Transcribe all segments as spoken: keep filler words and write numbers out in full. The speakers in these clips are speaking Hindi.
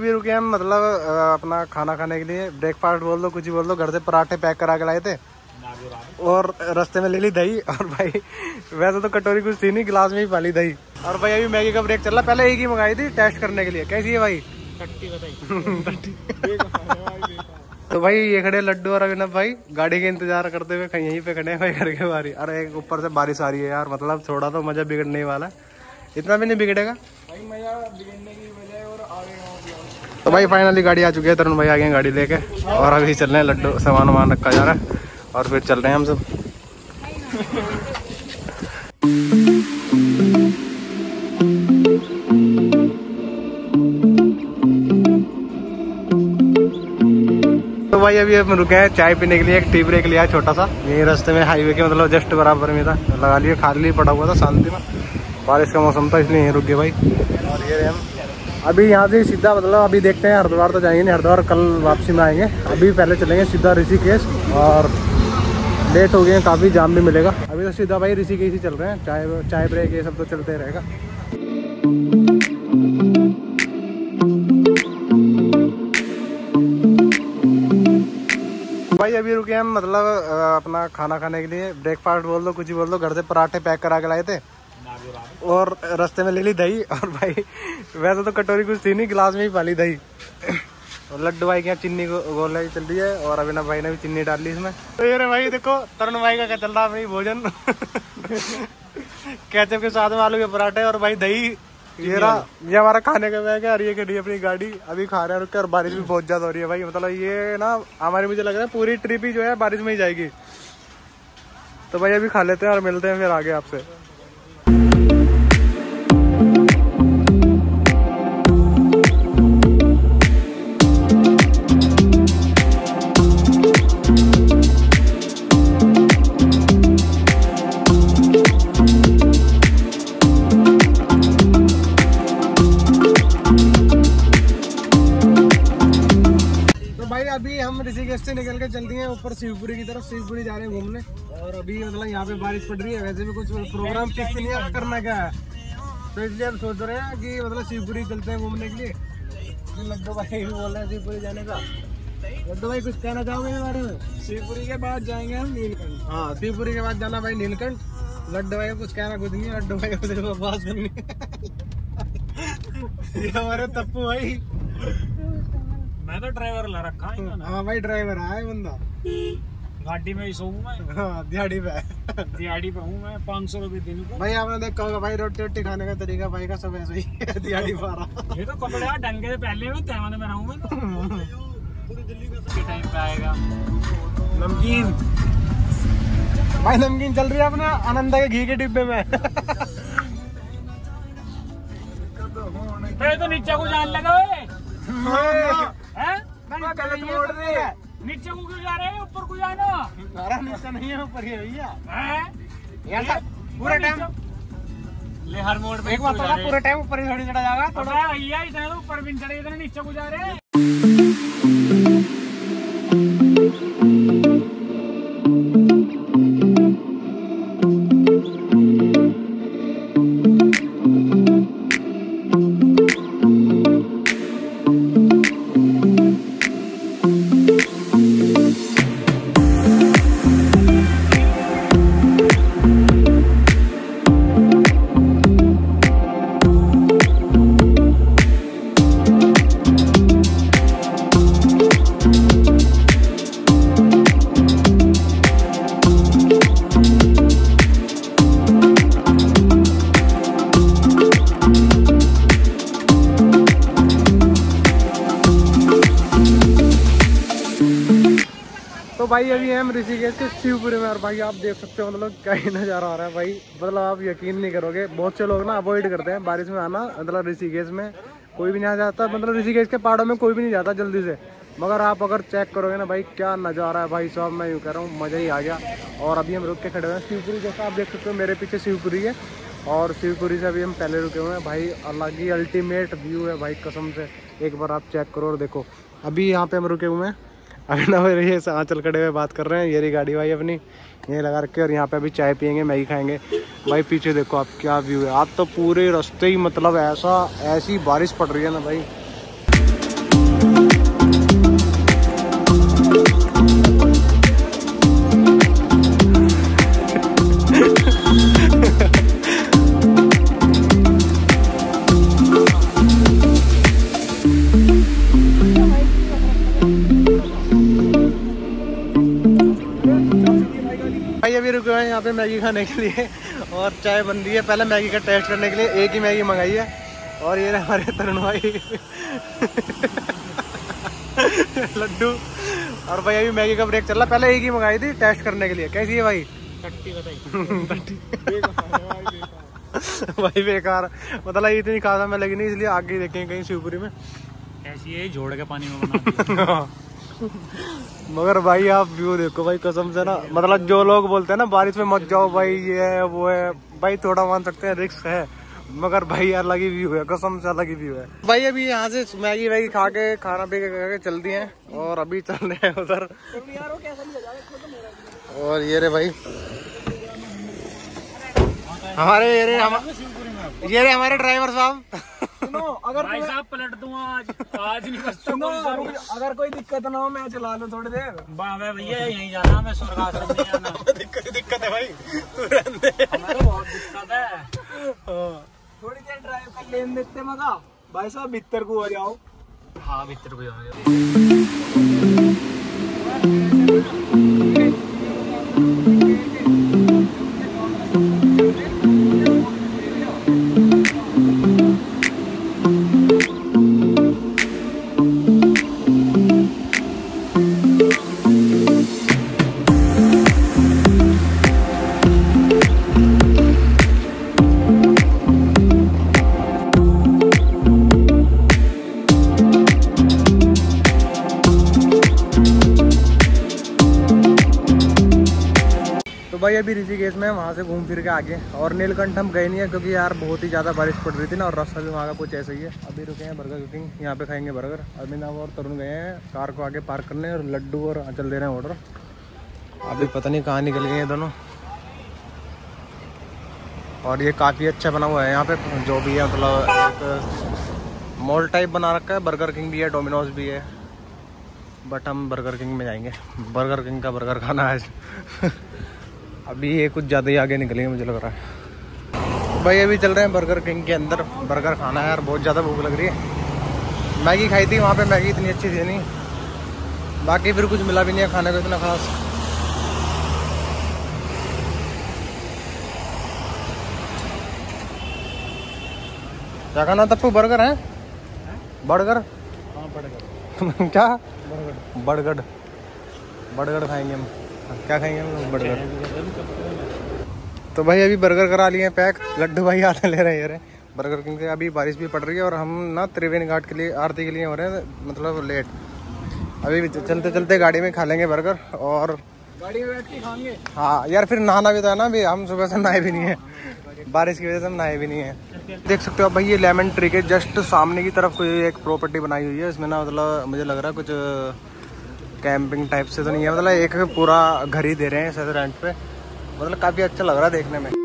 अभी रुके हम मतलब अपना खाना खाने के लिए, ब्रेकफास्ट बोल दो, कुछ ही बोल दो। घर से पराठे पैक करा के लाए थे और रास्ते में ले ली दही। और भाई वैसे तो कटोरी कुछ थी नहीं, गिलास में ही पाली दही। और भाई अभी मैगी का ब्रेक चल रहा। पहले एक ही मंगाई थी टेस्ट करने के लिए, कैसी है भाई? तो भाई ये खड़े लड्डू और अभिनव भाई गाड़ी के इंतजार करते हुए कहीं यहीं पे खड़े हैं भाई घर के बाहर। अरे एक ऊपर से बारिश आ रही है यार, मतलब थोड़ा तो मजा बिगड़ने वाला है। इतना भी नहीं बिगड़ेगा भाई, मजा बिगड़ने की वजह और आगे। तो भाई फाइनली गाड़ी आ चुकी है, तरुण भाई आ गए गाड़ी लेके और अभी चल रहे हैं। लड्डू सामान वामान रखा जा रहा है और फिर चल रहे हैं हम सब। तो भाई अभी हम रुके हैं चाय पीने के लिए, एक टी ब्रेक लिया है छोटा सा, यही रास्ते में हाईवे के मतलब जस्ट बराबर में था, लगा लिए, खाली पड़ा हुआ था शांति में, बारिश का मौसम था इसलिए यहीं रुक गए भाई। और ये हम अभी यहाँ से सीधा मतलब अभी देखते हैं, हरिद्वार तो जाएंगे नहीं, हरिद्वार कल वापसी में आएंगे। अभी पहले चलेंगे सीधा ऋषिकेश और लेट हो गए, काफ़ी जाम भी मिलेगा। अभी तो सीधा भाई ऋषिकेश ही चल रहे हैं, चाय चाय ब्रेक ये सब तो चलते रहेगा। भाई अभी रुके हम मतलब अपना खाना खाने के लिए, ब्रेकफास्ट बोल दो, कुछ ही बोल दो। घर से पराठे पैक करा के लाए थे और रास्ते में ले ली दही। और भाई वैसे तो कटोरी कुछ थी नहीं, गिलास में ही पाली दही। और लड्डू भाई के यहाँ चीनी गोलाई चल रही है और अभिनव भाई ने भी चीनी डाल ली इसमें। तो ये रे भाई देखो तरुण भाई का क्या चल रहा है भाई भोजन। केचप के साथ में आलू के पराठे और भाई दही। ये रहा ये हमारा खाने का बैग है और ये खड़ी अपनी गाड़ी, अभी खा रहे हैं रुक के। और बारिश भी बहुत ज्यादा हो रही है भाई, मतलब ये ना हमारी मुझे लग रहा है पूरी ट्रिप ही जो है बारिश में ही जाएगी। तो भाई अभी खा लेते हैं और मिलते हैं फिर आगे आपसे। अभी हम ऋषिकेश से निकल के चलते हैं ऊपर शिवपुरी की तरफ, शिवपुरी जा रहे हैं घूमने। और अभी मतलब यहाँ पे बारिश पड़ रही है, वैसे भी कुछ प्रोग्राम फिक्स नहीं है करना क्या है, तो इसलिए हम सोच रहे हैं कि मतलब शिवपुरी चलते हैं घूमने के लिए। लड्डू भाई भी बोल रहे हैं शिवपुरी जाने का। लड्डू भाई कुछ कहना चाहोगे इस बारे में? शिवपुरी के बाद जाएंगे हम नीलकंठ। हाँ शिवपुरी के बाद जाना भाई नीलकंठ। लड्डू भाई कुछ कहना कुछ नहीं है, लड्डू भाई को सिर्फ आवाज करनी है। ये हमारे तप्पू भाई, मैं तो ड्राइवर ला रखा है। हाँ भाई ड्राइवर है बंदा, गाड़ी में ही सोऊं मैं। हाँ दिहाड़ी पे दिहाड़ी पे हूँ मैं, पाँच सौ रुपये दिन को। भाई आपने देखा होगा भाई रोटी रोटी खाने का तरीका भाई का सब ऐसा ही है, दिहाड़ी पा रहा। ये तो कपड़े ढंग के पहले में तैवान में रहूँ मैं तो। पूरी टाइम पे आएगा नमकीन। भाई नमकीन चल रही है अपना आनंदा के घी के डिब्बे में। तो नीचे को जान लगा मोड़ रही है। नीचे को क्यों जा रहे हैं, ऊपर को जाना। अरे नीचे नहीं है ऊपर ही है भैया। पूरे टाइम ले हर मोड़ पे एक बात बता, पूरे टाइम ऊपर ही थोड़ी चढ़ा जाएगा थोड़ा भैया, इतना तो ऊपर भी नहीं चढ़े, इतना नीचे को जा रहे हैं। तो भाई अभी हम ऋषिकेश के शिवपुरी में और भाई आप देख सकते हो मतलब क्या ही नज़ारा आ रहा है भाई, मतलब आप यकीन नहीं करोगे। बहुत से लोग ना अवॉइड करते हैं बारिश में आना, मतलब ऋषिकेश में कोई भी नहीं आ जाता, मतलब ऋषिकेश के पहाड़ों में कोई भी नहीं जाता जल्दी से। मगर आप अगर चेक करोगे ना भाई क्या नज़ारा है भाई साहब, मैं यूँ कह रहा हूँ मज़ा ही आ गया। और अभी हम रुक के खड़े हुए हैं शिवपुरी, जैसा आप देख सकते हो मेरे पीछे शिवपुरी है और शिवपुरी से अभी हम पहले रुके हुए हैं भाई। अलग ही अल्टीमेट व्यू है भाई कसम से, एक बार आप चेक करो और देखो। अभी यहाँ पे हम रुके हुए हैं, अभी ना रही है आंचल खड़े हुए बात कर रहे हैं, ये रही गाड़ी भाई अपनी ये लगा रखे। और यहाँ पे अभी चाय पियेंगे, मैगी खाएंगे भाई। पीछे देखो आप क्या व्यू है, आप तो पूरे रास्ते ही मतलब ऐसा ऐसी बारिश पड़ रही है ना भाई। अभी रुके हुए हैं यहाँ पे मैगी खाने के लिए और चाय बन रही है। पहले मैगी का टेस्ट करने के लिए एक ही मैगी मंगाई है और ये हमारे तरुण भाई लड्डू। और भाई अभी मैगी का ब्रेक चल रहा, पहले एक ही मंगाई थी टेस्ट करने के लिए। कैसी है भाई? टट्टी बताई भाई बेकार, मतलब इतनी खासा मैं लगी नहीं, इसलिए आगे देखेंगे कहीं शिवपुरी में ऐसी है, जोड़ के पानी में बना मगर भाई आप व्यू देखो भाई, कसम से ना, मतलब जो लोग बोलते हैं ना बारिश में मत जाओ भाई, ये है वो है, भाई थोड़ा मान सकते हैं रिस्क है, मगर भाई अलग ही व्यू है, कसम से अलग ही व्यू है। भाई अभी यहाँ से मैगी वैगी खा के खाना पी के चल दिए हैं और अभी चल रहे हैं उधर। और ये रे भाई हमारे ये रे हम ये रे हमारे ड्राइवर साहब। सुनो, अगर भाई साहब पलट दूँ आज आज नहीं, बस सुनो, अगर कोई दिक्कत ना हो मैं चला लूं थोड़ी देर। बाबा भैया यहीं जाना, मैं स्वर्ग आश्रम नहीं जाना। दिक्कत दिक्कत है भाई, तू रहने दे। हमें बहुत दिक्कत है। थोड़ी देर ड्राइव कर लेन देते मगा। भाई साहब भीतर को हो जाओ। हाँ भीतर को जाओगे। तो भाई अभी ऋषिकेश में वहाँ से घूम फिर के आगे, और नीलकंठ हम गए नहीं है क्योंकि यार बहुत ही ज़्यादा बारिश पड़ रही थी ना, और रास्ता भी वहाँ का कुछ ऐसा ही है। अभी रुके हैं बर्गर किंग, यहाँ पे खाएंगे बर्गर। अभिनव और तरुण गए हैं कार को आगे पार्क करने और लड्डू और अचल दे रहे हैं ऑर्डर। अभी पता नहीं कहाँ निकल गए हैं दोनों। और ये काफ़ी अच्छा बना हुआ है यहाँ पे, जो भी है मतलब एक मॉल टाइप बना रखा है। बर्गर किंग भी है, डोमिनोज भी है, बट हम बर्गर किंग में जाएंगे। बर्गर किंग का बर्गर खाना है। अभी ये कुछ ज़्यादा ही आगे निकलेंगे मुझे लग रहा है। भाई अभी चल रहे हैं बर्गर किंग के अंदर, बर्गर खाना है यार, बहुत ज़्यादा भूख लग रही है। मैगी खाई थी वहाँ पे, मैगी इतनी अच्छी थी नहीं, बाकी फिर कुछ मिला भी नहीं है खाने को इतना खास। क्या खाना तप्पू? बर्गर है? बर्गर? हाँ बर्गर। क्या? बर्गर बर्गर बर्गर खाएंगे हम। क्या खाएंगे हम? बर्गर। तो भाई अभी बर्गर करा लिए हैं पैक, लड्डू भाई हाथ में ले रहे हैं बर्गर किंग से। अभी बारिश भी पड़ रही है और हम ना त्रिवेणी घाट के लिए आरती के लिए हो रहे हैं मतलब लेट। अभी चलते चलते गाड़ी में खा लेंगे बर्गर और गाड़ी में बैठ के खाएंगे। हाँ यार, फिर नहाना भी था ना, अभी हम सुबह से नहाए भी नहीं है, बारिश की वजह से हम नहाए भी नहीं है। देख सकते हो भाई ये लेमन ट्री के जस्ट सामने की तरफ कोई एक प्रॉपर्टी बनाई हुई है। इसमें ना मतलब मुझे लग रहा है कुछ कैंपिंग टाइप से तो नहीं है, मतलब एक पूरा घर ही दे रहे हैं शायद रेंट पे। मतलब काफ़ी अच्छा लग रहा है देखने में।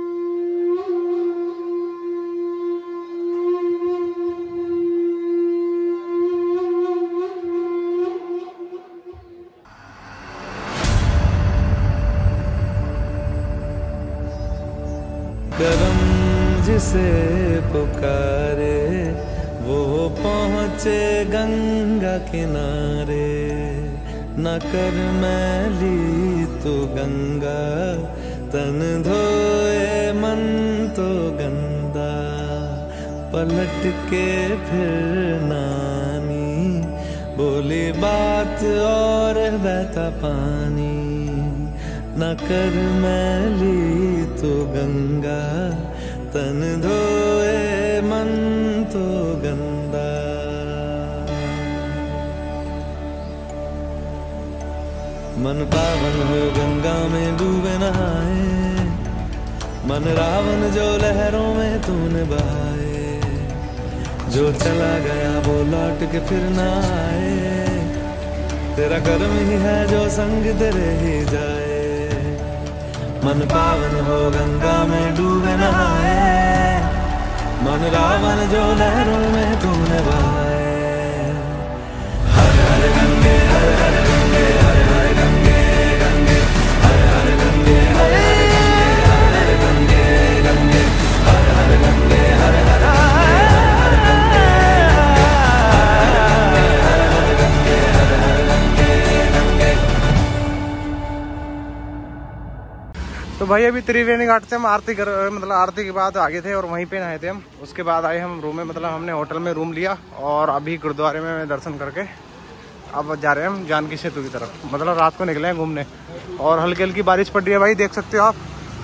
करम जिसे पुकारे वो पहुँचे गंगा किनारे, न कर मैली तो गंगा तन धोए मन तो गंदा, पलट के फिर नानी बोली बात और बहता पानी, न कर मैली तो गंगा तन धोए मन तो गंदा। मन पावन हो गंगा में डूबे नहाए, मन रावण जो लहरों में तूने बहाए, जो चला गया वो लौट के फिर ना आए, तेरा कर्म ही है जो संग तेरे ही जाए। मन पावन हो गंगा में डूबे नहाए, मन रावण जो लहरों में तूने बहाए। हर हर गंगे हर हर गंगे हर हर गंगे गंगे हर हर गंगे हर हर तो भाई अभी त्रिवेणी घाट से हम आरती कर मतलब आरती के बाद आगे थे और वहीं पे नहाए थे हम। उसके बाद आए हम रूम में, मतलब हमने होटल में रूम लिया और अभी गुरुद्वारे में दर्शन करके अब जा रहे हैं हम जानकी सेतु की तरफ। मतलब रात को निकले हैं घूमने और हल्की हल्की बारिश पड़ रही है भाई, देख सकते हो आप।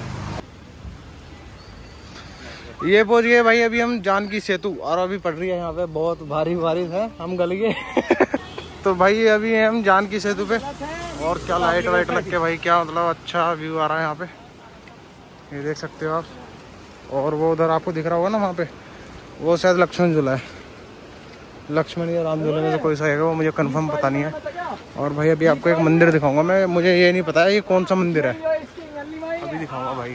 ये पहुंच गए भाई अभी हम जानकी सेतु और अभी पड़ रही है यहाँ पे बहुत भारी बारिश है, हम गल गए। तो भाई अभी हम जानकी सेतु पे और क्या लाइट वाइट लग के भाई क्या मतलब अच्छा व्यू आ रहा है यहाँ पे, ये देख सकते हो आप। और वो उधर आपको दिख रहा होगा ना वहाँ पे, वो शायद लक्ष्मण झूला है, लक्ष्मण या राम झूले में से कोई सा है वो, मुझे कंफर्म पता नहीं है। और भाई अभी आपको एक मंदिर दिखाऊंगा मैं, मुझे ये नहीं पता है ये कौन सा मंदिर है, अभी दिखाऊंगा भाई।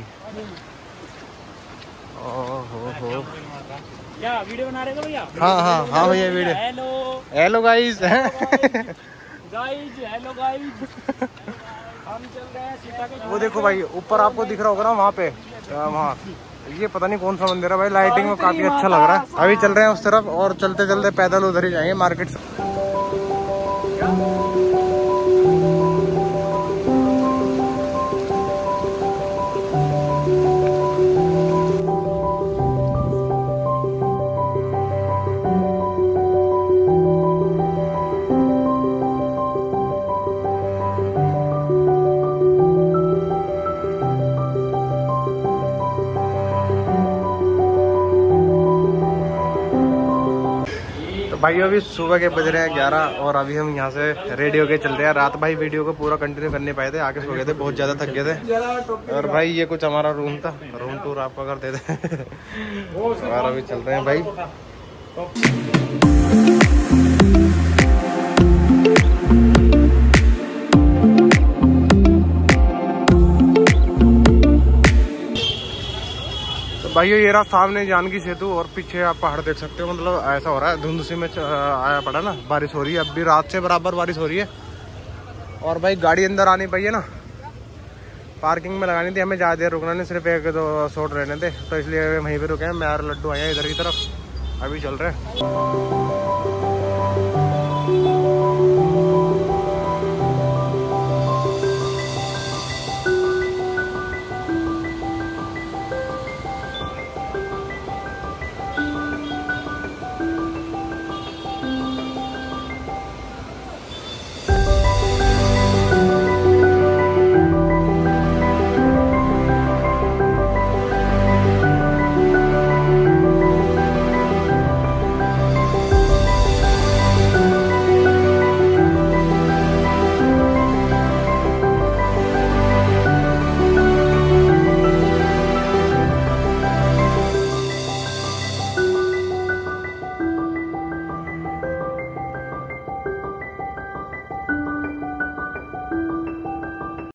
ओहो हो, क्या वीडियो बना रहे हो भैया? हाँ हाँ हाँ भैया video. Hello hello guys. Guys, hello guys, हम चल रहे हैं सीता के। वो देखो भाई ऊपर आपको दिख रहा होगा ना वहाँ पे, वहाँ ये पता नहीं कौन सा मंदिर है भाई, लाइटिंग में काफी अच्छा लग रहा है। अभी चल रहे हैं उस तरफ और चलते चलते पैदल उधर ही जाएंगे मार्केट से। भाई अभी सुबह के बज रहे हैं ग्यारह और अभी हम यहाँ से रेडी होके चल रहे हैं। रात भाई वीडियो को पूरा कंटिन्यू कर नहीं पाए थे, आगे सो गए थे, बहुत ज्यादा थक गए थे। और भाई ये कुछ हमारा रूम था, रूम टूर आपको कर देते। और अभी चल रहे हैं भाई। भाई ये रहा सामने जानकी सेतु और पीछे आप पहाड़ देख सकते हो। मतलब ऐसा हो रहा है धुंध सी में आया पड़ा ना, बारिश हो रही है, अब भी रात से बराबर बारिश हो रही है। और भाई गाड़ी अंदर आनी पाई है ना, पार्किंग में लगानी थी, हमें ज़्यादा देर रुकना नहीं, सिर्फ एक दो शॉट रहने थे, तो इसलिए वहीं पे रुके हैं। मैं और लड्डू आए हैं इधर की तरफ, अभी चल रहे हैं।